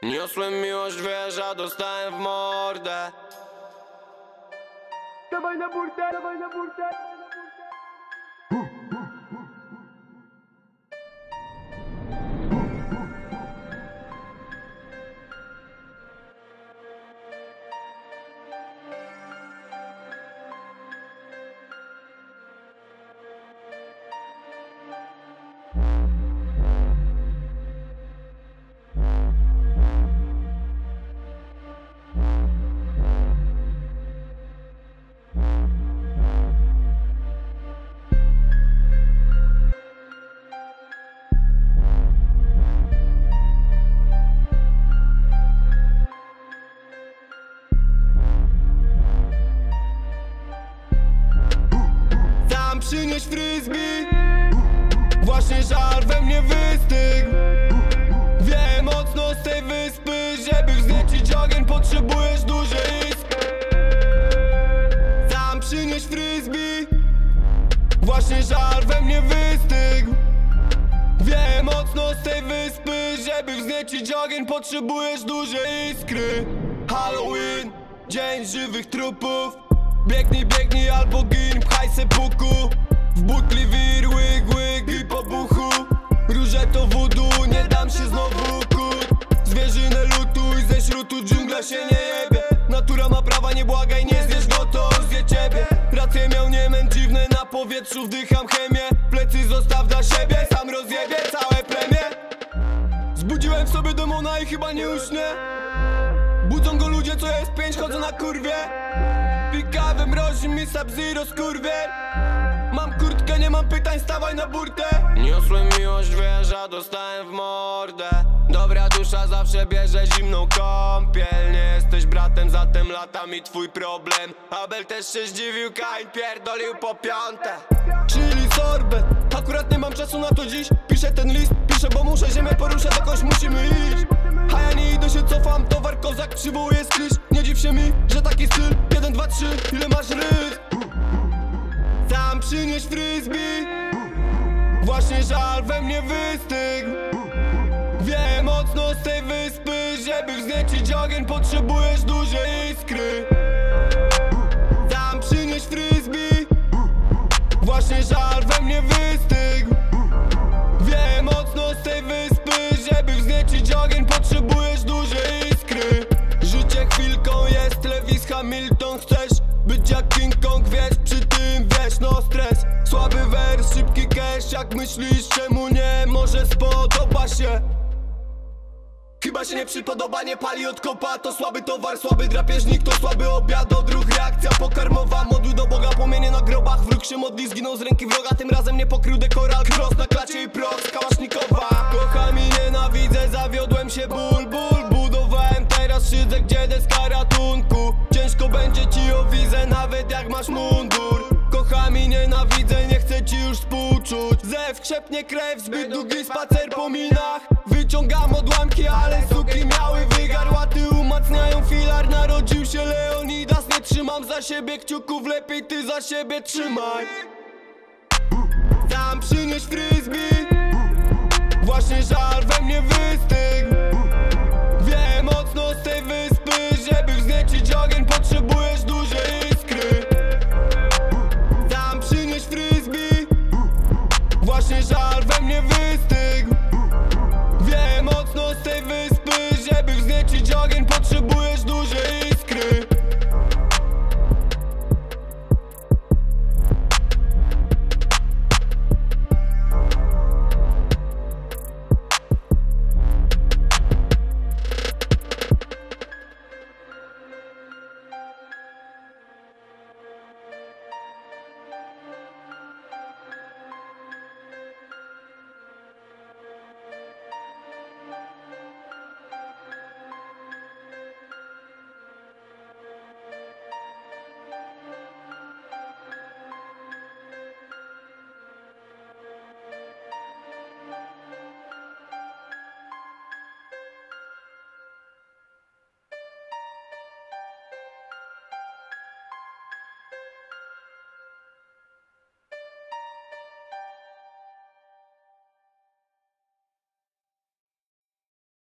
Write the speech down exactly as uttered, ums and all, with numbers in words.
Niosłem miłość, wiesz, a dostałem w mordę. Dawaj na burtę, dawaj na burtę. Przynieś frisbee. Właśnie żal we mnie wystygł. Wiem mocno z tej wyspy, żeby wzniecić ogień potrzebujesz duży isk. Sam przynieś frisbee. Właśnie żal we mnie wystygł. Wiem mocno z tej wyspy, żeby wzniecić ogień potrzebujesz duże iskry. Halloween, dzień żywych trupów. Biegnij, biegnij albo gin, pchaj se puku. W butli wir, łyk, łyk i po buchu. Róże to voodoo, nie dam się znowu kuć. Zwierzynę lutuj, ze śrutu dżungla się nie jebie. Natura ma prawa, nie błagaj, nie zjesz go, to zje ciebie. Rację miał niemęt dziwny, na powietrzu wdycham chemię. Plecy zostaw dla siebie, sam rozjebie całe plemię. Zbudziłem w sobie demona i chyba nie uśnię. Budzą go ludzie, co jest pięć, chodzą na kurwie. Pikawy mrozi mi Sub-Zero skurwiel. Mam kurtkę, nie mam pytań, stawaj na burtę. Niosłem miłość, wiesz, a dostałem w mordę. Dobra dusza zawsze bierze zimną kąpiel. Nie jesteś bratem, zatem lata mi twój problem. Abel też się zdziwił, Kain pierdolił po piąte. Czyli sorbet, akurat nie mam czasu na to dziś. Piszę ten list, piszę, bo muszę ziemię poruszać, dokądś musimy iść. A ja nie idę, się cofam, towar kozak przywołuje skryś. Nie dziw się mi, że taki styl, jeden, dwa, trzy, ile masz rys? Sam przynieś frisbee. Właśnie żal we mnie wystygł. Wiem mocno z tej wyspy, żeby wzniecić ogień potrzebujesz duże iskry. Sam przynieś frisbee. Właśnie żal we mnie wystygł. Wiem mocno z tej wyspy, żeby wzniecić ogień potrzebujesz duże iskry. Życie chwilką jest, Lewis Hamilton. Chcesz być jak King Kong, wiesz, przy tym wiesz, no stres. Słaby wers, szybki cash, jak myślisz, czemu nie? Może spodoba się. Chyba się nie przypodoba, nie pali od kopa. To słaby towar, słaby drapieżnik, to słaby obiad, odruch, reakcja pokarmowa. Modły do Boga, płomienie na grobach. Wróg się modli, zginął z ręki wroga. Tym razem nie pokrył dekoral, cross na klacie i prox, kałasznikowa. Kocham i nienawidzę, zawiodłem się, ból, ból. Budowałem, teraz szydzę, gdzie deska ratunku. Ciężko będzie ci o wizę, nawet jak masz mundur. Kocham i nienawidzę, nie chcę ci już współczuć. Zew krzepnie krew, zbyt długi spacer po minach. Wyciągam odłamki, ale suki miały wygar. Łaty umacniają filar, narodził się Leonidas. Nie trzymam za siebie kciuków, lepiej ty za siebie trzymaj. Sam przynieś frisbee. Właśnie żal we mnie wystygł.